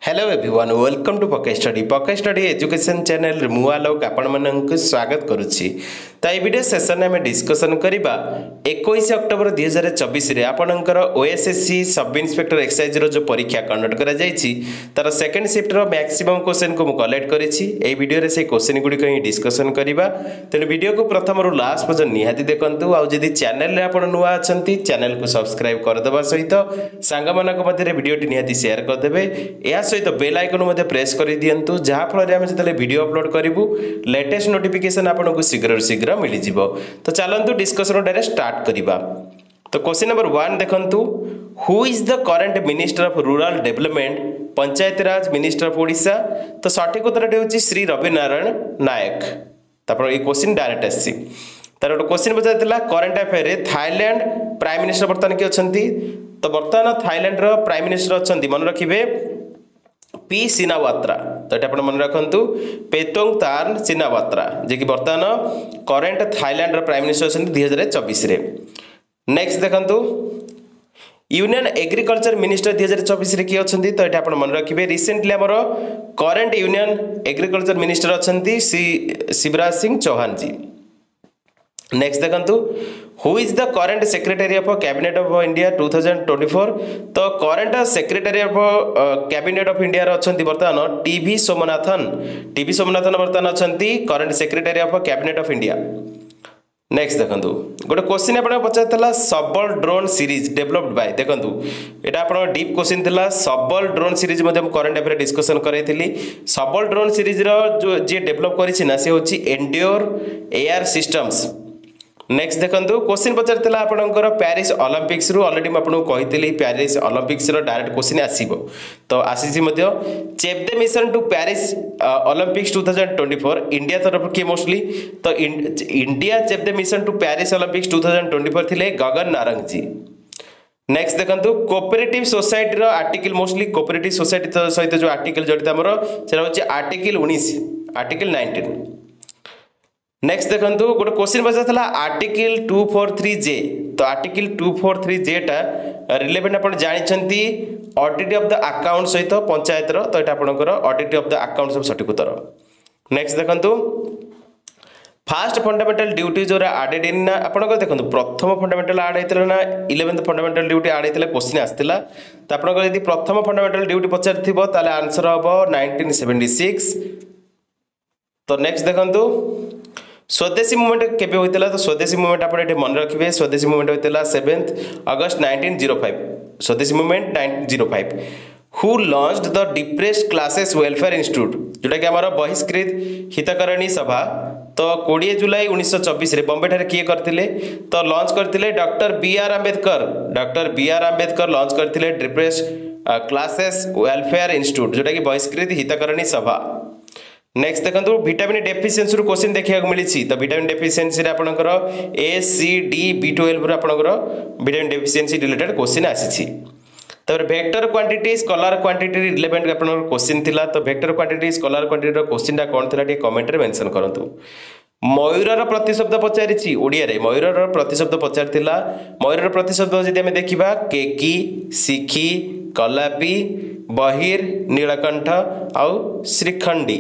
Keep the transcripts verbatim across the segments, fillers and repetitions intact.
Hello everyone welcome to pocket study pocket study education channel रे मु आलोक आपण मानक स्वागत करुच्ची। तो ये वीडियो सेशन में आम डिस्कसन करबा इक्कीस अक्टोबर दुई हजार चौबीस रे आपणकर ओएसएससी सब इन्स्पेक्टर एक्साइज रो जो परीक्षा कंडक्ट करा जायछि तार सेकंड शिफ्ट रो मैक्सिमम क्वेश्चन को मु कलेक्ट करिछि। एई वीडियो रे से क्वेश्चन गुडी कहीं डिस्कसन करबा तेन वीडियो को प्रथम रो लास्ट पर्यंत निहाती देखंतु। आ जदि चैनल रे आपण नुआ अछंती चैनल को सब्सक्राइब कर देबा सहित सांग मानक मध्य वीडियो टी निहाती शेयर कर देबे। या सहित बेल आइकन मध्ये प्रेस कर दियंतु जहा फल रे हम जतले वीडियो अपलोड करिवु लेटेस्ट नोटिफिकेशन आपनको शीघ्र शीघ्र मिली जिवो। तो चलंतु डिस्कशन डायरेक्ट स्टार्ट करिबा। तो क्वेश्चन नंबर वन देखंतु, who is the current minister of rural development panchayat Raj minister of Odisha? तो सठिक उत्तर हेउची श्री रवि नारायण नायक। तापर ए क्वेश्चन डायरेक्ट आसी तार एक क्वेश्चन पचारथिला करंट अफेयर रे थाईलैंड प्राइम मिनिस्टर वर्तमान के अछंती? तो वर्तमान थाईलैंड रो प्राइम मिनिस्टर अछंती मन रखिबे पी सिनावात्रा। तो ये मन रखु पेतोंग तार्न सिनावात्रा जे कि बर्तमान करेन्ट थाईलैंड प्राइम मिनिस्टर अच्छा दुई हजार चौबीस। नेक्स्ट देखंतु, यूनियन एग्रीकल्चर मिनिस्टर दुई हजार चौबीस किए अच्छा? तो ये मन रखिए रिसेंटली आमर करेन्ट यूनियन एग्रीकल्चर मिनिस्टर अच्छा शिवराज सिंह चौहान जी। नेक्स्ट देखंतु, who is the current secretary of cabinet of India two thousand twenty four? तो current secretary of cabinet of India अच्छी बर्तमान टीवी सोमनाथन। टीवी सोमनाथन बर्तमान अच्छा current secretary of cabinet of India. Next देखंतु, गोटे question आपन पचारथला सबल ड्रोन सीरीज डेवलप्ड बाय। देखंतु एटा आपन डीप क्वेश्चन थिला। सबल ड्रोन सीरीज मध्ये हम करंट अफेयर डिस्कशन करैथिली। सबल ड्रोन सीरीज रो जो जे डेवलप करिछि ना से होछि एंड्योर एआर सिस्टम्स। नेक्स्ट देखंतु, क्वेश्चन पचारथिला आपनकर पेरिस ओलंपिक्स रु ऑलरेडी म आपन कहितली पेरिस ओलंपिक्स रो डायरेक्ट क्वेश्चन आसीबो। तो आसीछि मध्ये chef de mission to Paris Olympics two thousand twenty four India तरफ के मोस्टली। तो India chef de mission to Paris Olympics two thousand twenty four थिले गगन नारंग जी। नेक्स्ट देखंतु, कोऑपरेटिव सोसाइटी रो आर्टिकल मोस्टली कोऑपरेटिव सोसाइटी सहित जो आर्टिकल जड़ित हमरो सेरा होछि आर्टिकल उन्नीस आर्टिकल नाइनटीन। नेक्स्ट देखंतु, गोटे क्वेश्चन पचारथला article two four three J. तो article two four three J टा रिलेवेंट आपण जानिछंती ऑडिट ऑफ द अकाउंट सहित पंचायत रो। तो एटा आपनकर ऑडिट ऑफ द अकाउंट सब सठिक उत्तर। नेक्स्ट देखंतु, फर्स्ट फंडामेंटल ड्यूटी जो एडेड इन ना आपनकर देखंतु प्रथम फंडामेंटल ऐड हेतिला ना इलेवेंथ फंडामेंटल ड्यूटी ऐड हेतिला क्वेश्चन आस्तिला। तो आपनकर यदि प्रथम फंडामेंटल ड्यूटी पचारथिबो ताले आंसर हबो नाइनटीन सेवेंटी सिक्स। तो नेक्स्ट देखंतु, स्वदेशी मूवमेंट केबे होइतला? तो स्वदेशी मूवमेंट आपण एटे मन रखिबे स्वदेशी मूवमेंट होइतला seventh August nineteen zero five. Swadeshi movement nineteen zero five. Who launched the depressed classes welfare institute जोटा कि हमारा बहिष्कृत हितकारिणी सभा? तो बीस जुलाई उन्नीस सौ चौबीस रे बॉम्बे ठारे किए करथिले? तो लॉन्च करथिले doctor B R Ambedkar. Doctor B R Ambedkar launch करथिले डिप्रेस्ड क्लासेस वेलफेयर इंस्टीट्यूट जोटा कि बहिष्कृत हितकारिणी सभा। नेक्स्ट देखंतु, विटामिन डेफिशिएंसी रू क्वेश्चन देखिया मिली। तो विटामिन डेफिशिएंसी रे आपनकर A C D B twelve रू आपनकर विटामिन डेफिशिएंसी रिलेटेड क्वेश्चन आसीछि। तबरे vector quantity scalar quantity relevant आपनकर क्वेश्चन थिला। तो वेक्टर क्वांटिटी स्कॉलर क्वांटिटी रो क्वेश्चन टा कोन थिला टे कमेंट रे मेंशन करंतु। मयूर रो प्रतिशब्द पचारिछि ओडिया रे। मयूर रो प्रतिशब्द पचारथिला। मयूर रो प्रतिशब्द जदि हम देखिबा केकी सिखी कलापी बहिर नीलकंठ आउ श्रीखंडी।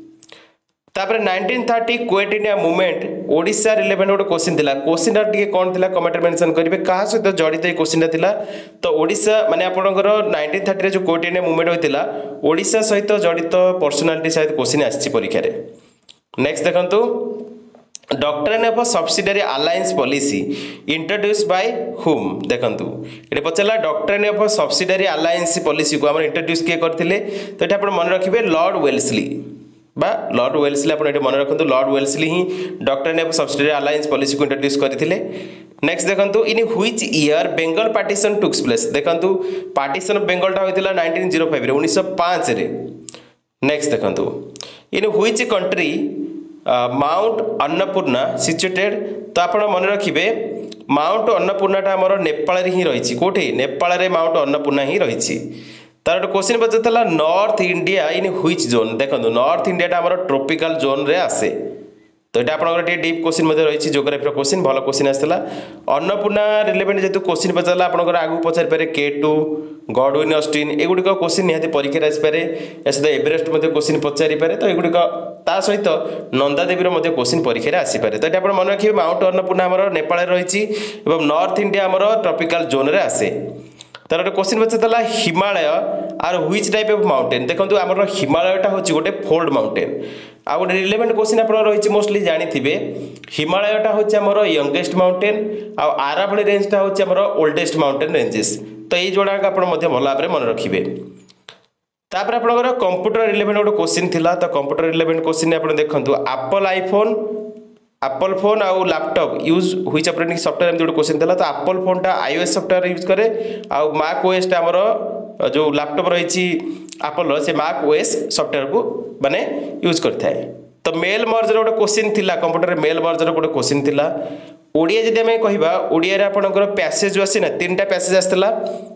तापर nineteen thirty quit India movement Odisha relevant गोटे क्वेश्चन थिला। क्वेश्चन टा टिके कोन थिला कमेंट रे मेंशन करिवे कहा सहित जड़ित ए क्वेश्चन टा थिला? तो ओडिशा माने आपनकर नाइनटीन थर्टी रे जो क्विट इंडिया मूवमेंट होइतिला ओडिशा सहित जड़ित पर्सनालिटी सहित क्वेश्चन आछि परीक्षा रे। नेक्स्ट देखंतु, doctrine of subsidiary alliance policy introduced by whom? देखंतु एटे पचला doctrine of subsidiary alliance policy को हम इंट्रोड्यूस किए करथिले? तो एटा आपण मन रखिबे लॉर्ड वेल्सली बा लॉर्ड वेल्सली। आपण एटे मन रखंतु लॉर्ड वेल्सली ही doctrine of subsidiary alliance policy को इंट्रोड्यूस करथिले। नेक्स्ट देखंतु, in which year Bengal partition took place? देखंतु पार्टीशन ऑफ बेंगल टा होइतिला नाइनटीन जीरो फाइव रे उन्नीस सौ पाँच रे। नेक्स्ट देखंतु, in which country mount Annapurna situated? तो आपण मन रखिबे माउंट अन्नपूर्णा टा हमर नेपाल रे ही रहिछि। कोठी? नेपाल रे माउंट अन्नपूर्णा ही रहिछि। तार क्वेश्चन पचारथला north India in which zone? देखंतु नॉर्थ इंडिया टा हमर ट्रॉपिकल जोन रे आसे। तो ये आपंकर डीप क्वेश्चन रही जोग्राफी क्वेश्चन भल क्वेश्चन आसाला अन्नपूर्णा रिलेवेंट जेहतु क्वेश्चन पचारा आपंकर आगू पचारि पारे के टू गडविन अस्टिन एगुड़िक क्वेश्चन निहाती परीक्षा आसपे या सहित एवरेस्ट क्वेश्चन पचारि पारे तो युड़िक ता सहित नंदादेवी क्वेश्चन परीक्षा आसपे तो ये मन रखिए माउंट अन्नपूर्णा आमर नेपाल रही नॉर्थ इंडिया आमर ट्रॉपिकल जोन रे आसे तार गोटे क्वेश्चन पचारा Himalaya are which type of mountain देखो आमर हिमालयटा हूँ गोटे फोल्ड माउंटेन आ गोटे रिलेवेंट क्वेश्चन आप रही मोस्टली जानी हिमालयटा हूँ आमर यंगेस्ट माउंटेन आरावली रेंजटा हूँ आमर ओल्डेस्ट माउंटेन रेंजेस तो ये जोड़ा आप भल भाव में मन रखिए तापर आपंकर कंप्यूटर रिलेवेंट गोटे क्वेश्चन थिला तो कंप्यूटर रिलेवेंट क्वेश्चन आप देखो एप्पल आईफोन एप्पल फोन आउ laptop use which operating software एमती गोटे क्वेश्चन थिला तो एप्पल फोनटा आईओएस सॉफ्टवेयर यूज करे आउ मैक ओएस आमर जो लैपटॉप रही एप्पल से मैक ओएस सॉफ्टवेयर को माने यूज करता है तो मेल मर्जर गोटे क्वेश्चन थिला कंप्यूटर मेल मर्जर गोटे क्वेश्चन थिला ओडिया जदि आम कहवा ओडिया आपंकर पैसेज जो आसी ना तीन टा पैसेज आसला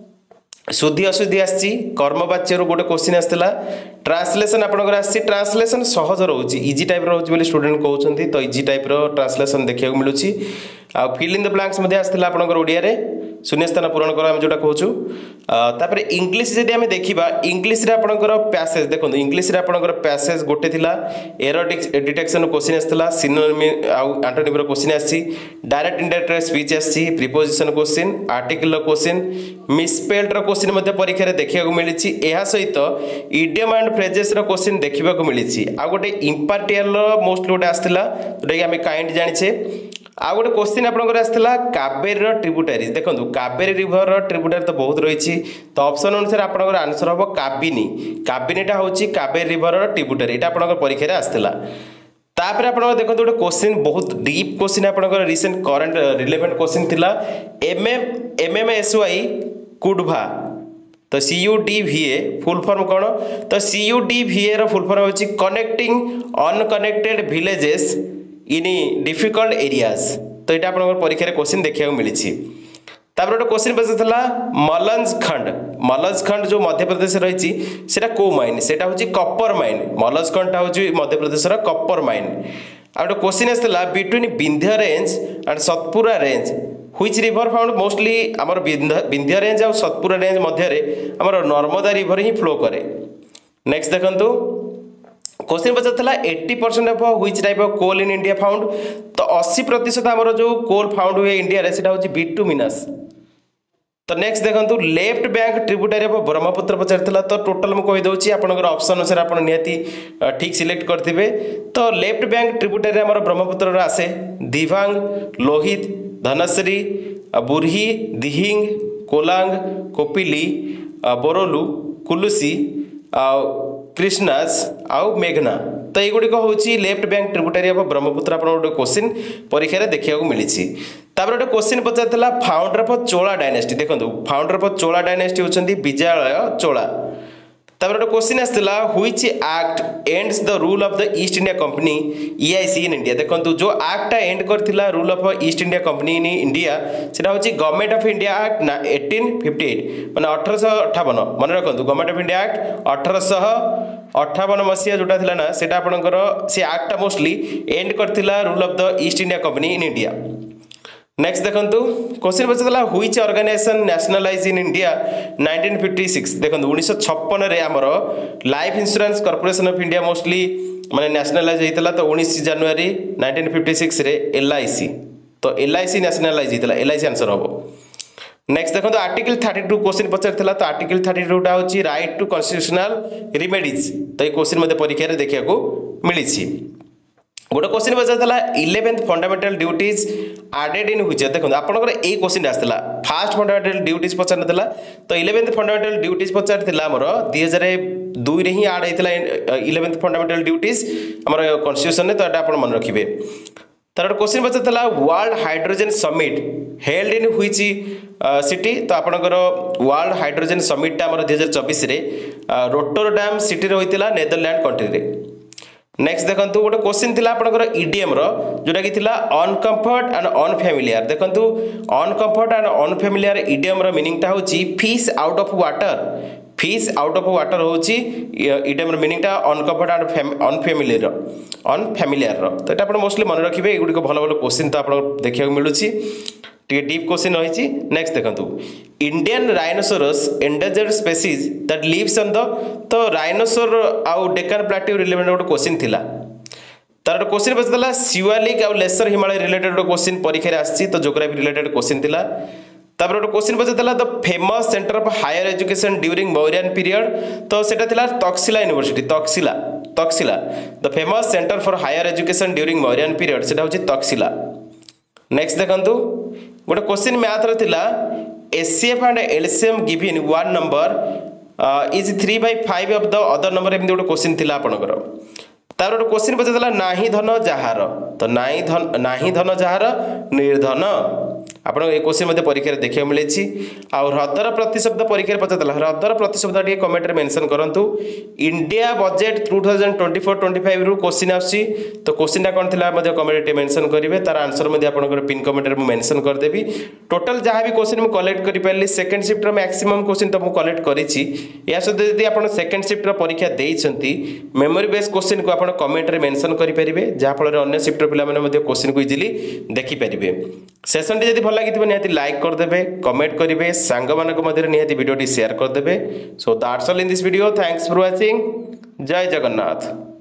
शुद्धि अशुद्धि आसी कर्मवाच्य गोटे क्वेश्चन आसला ट्रांसलेशन आपंकर आसी ट्रांसलेशन सहज रोचे इजी टाइप रोचे स्टूडेंट कहते तो इजी टाइप ट्रांसलेशन देखा मिलूँ आ फिल इन द ब्लैंक्स आसला आपंकर ओडिया रे शून्य स्थान पूरण कर आम जोटा कहूँ इंग्लीश जदि आम देखा इंग्लीश आपंकर पैसेज देखो इंग्लीश आपंकर पैसेज गोटे थिला एरर डिटेक्शन क्वेश्चन आसला सिनोनिम आउ एंटोनिम क्वेश्चन आसी डायरेक्ट इनडायरेक्ट स्पीच आसी preposition question article question misspelled question परीक्षा देखा मिली सहित इडियम एंड फ्रेजेस क्वेश्चन देखा मिली आ गोटे इम्पार्टियल मोस्ट गोटे आसला जोटा आम काइंड जाने आ गोटे क्वेश्चन आपंकर आसला कावेरी ट्रिब्यूटारीज देखो कावेरी रिवर ट्रिब्यूटारी तो बहुत रही तो ऑप्शन अनुसार आपंकर आंसर हम काबिनी काबिनीटा हूँ कावेरी रिवर ट्रिब्यूटारी यहाँ आपंकर परीक्षा आसला तापर आप देखो गोटे क्वेश्चन बहुत डीप क्वेश्चन आपंकर रिसेंट करंट रिलेवेंट क्वेश्चन थिला M M M M S Y कुडभा तो C U D V A full form कौन तो C U D V A full form होची connecting unconnected villages in difficult areas तो यहाँ आपंकर परीक्षा क्वेश्चन देखा मिली तापर गोटे क्वेश्चन पचारा मलंज खंड मलंज खंड जो मध्य प्रदेश रही कौ माइन से हूँ कपर माइन मलंज खंड हूँ मध्य प्रदेश कपर माइन आ गोटे क्वेश्चन आसला between Vindhya range and Satpura range which river found mostly आमर विंध्य रेंज और सतपुरा रेंज मध्य आमर नर्मदा रिवर ही फ्लो करे नेक्स्ट देखंतु क्वेश्चन पचारा eighty percent of which type of coal in India found तो अस्सी प्रतिशत आमर जो कोल फाउंड हुए इंडिया रे सेटा होची बिटुमिनस तो नेक्स्ट देखो left bank tributary of Brahmaputra पचार तो टोटल मुझे कहीदे आपंकर ऑप्शन अनुसार आप निहाती ठीक सिलेक्ट करते तो लेफ्ट बैंक ट्रिब्यूटारी आमर ब्रह्मपुत्र आसे दिभांग लोहित धनश्री बुरही दिहिंग कोलांग कोपिली बोरोलू कुलुसी कृष्णास आउ मेघना तो युड़िक हूँ left bank tributary of Brahmaputra आप गोटे क्वेश्चन परीक्षा देखा मिली तापर गोटे क्वेश्चन पचारा फाउंडर ऑफ चोला डायनेस्टी देखो फाउंडर ऑफ चोला डायनेस्टी होती विजय चोला तापर गोटे क्वेश्चन आसला which act ends the rule of the East India Company EIC in India देखो जो एक्टा एंड करथिला rule of East India Company in India सेटा होची government of India act eighteen fifty eight माने अठारह अट्ठावन मन रखु गवर्नमेंट ऑफ इंडिया एक्ट अठारह अट्ठावन मसीहा जोटा थिला ना सेटा आपनकर से एक्टा मोस्टली एंड करथिला rule of the East India Company in India next देखो क्वेश्चन पचारा which organisation nationalise in India nineteen fifty six देखो उन्नीस छप्पन आमर life insurance corporation of India mostly माने नेशनलाइज होता तो उन्नीस जनवरी नाइंटीन फिफ्टी सिक्स रे एलआईसी तो एलआईसी नेशनलाइज होता एलआईसी आंसर हम नेक्स्ट देखो आर्टिकल थर्टी टू क्वेश्चन पचार तो आर्टिकल थर्टी टूटा हूँ राइट टू कन्स्टिट्यूशनल रिमेडीज तो ये क्वेश्चन मत परीक्षा देखा मिली गोटे क्वेश्चन पचारा eleventh fundamental duties added in which देखो आपंकर ये क्वेश्चन आसला फास्ट फंडामेंटल ड्यूटीज पचार नाला तो इलेवेंथ फंडामेंटल ड्यूटीज पचार आमर दुई हजार दुई ही आड होता इलेवेंथ फंडामेंटल ड्यूटीज आमर कन्स्टिट्यूशन में तो यहाँ आप मन रखिए तार क्वेश्चन पचारा world hydrogen summit held in which city तो आपंकर वर्ल्ड हाइड्रोजन समिटा आमर दुई हजार चौबीस रोटरडाम सिटी होता नेदरलैंड कंट्री नेक्स्ट देखो गोटे क्वेश्चन थिला आपनकर इडियम रो जोटा कि थिला अनकम्फर्ट एंड अनफेमिलियर देखो अनकम्फर्ट एंड अनफेमिलियर इडियम रो मीनिंग टा होची fish out of water fish out of water होची इडम मीनिंगटा अनकवर्ड एंड अनफेमिलियर अनफेमिलियर तो ये मोस्टली मन रखिए एगुड़ी भल भल क्वेश्चन तो आप देखा मिलूँ टे डीप क्वेश्चन रही। नेक्स्ट देखो Indian rhinoceros endangered species that lives on the तो राइनोसोर आउ डेक्कन प्लाटेयू रिलेटेड गोटे क्वेश्चन थिला तार गोटे क्वेश्चन पचारा सिवालिक आउ लेसर हिमालय रिलेटेड गोटे क्वेश्चन परीक्षा आसी तो जोग्राफी रिलेटेड क्वेश्चन थिला तापर गोटे क्वेश्चन पचारा the famous centre of higher education during Mauryan period तो सेटा थिला Takshashila university Takshashila Takshashila the famous centre for higher education during Mauryan period सेटा होची तक्षशिला। नेक्स्ट देखंतु गोटे क्वेश्चन मैथ रो थिला HCF and LCM given one number is three by five of the other number एमती गोटे क्वेश्चन थिला आपनकर तार गोटे क्वेश्चन पचारा नाही धन जहार तो नाही धन नाही धन जहार निर्धन आपन ए क्वेश्चन मते परीक्षा देखियो मिले छी आ हृदर प्रतिशब्द परीक्षा पचातला हृदर प्रतिशब्द टी कमेंट रे मेंशन करंतु India budget two thousand twenty four twenty five रु क्वेश्चन आसी तो क्वेश्चन टा कोन थिला मते कमेंट रे मेंशन करिवे तार आंसर मते आपन पिन कमेंट रे मेंशन कर देबी टोटल जहां भी क्वेश्चन मु कलेक्ट करि पारली सेकंड शिफ्ट रो मैक्सिमम क्वेश्चन तो मु कलेक्ट करि छी या सते यदि आपन सेकंड शिफ्ट रो परीक्षा देई छंती मेमोरी बेस क्वेश्चन को आपन कमेंट रे मेंशन करि परिबे जा फल रे अन्य शिफ्ट रो पिला माने मते क्वेश्चन को इजीली देखि परिबे। सेशन टी जदि भल लागिथिबो निहाती लाइक कर देबे कमेंट करिवे सांग मानक मध्य निहाती वीडियो टी शेयर कर देबे। So that's all in this video thanks for watching जय जगन्नाथ।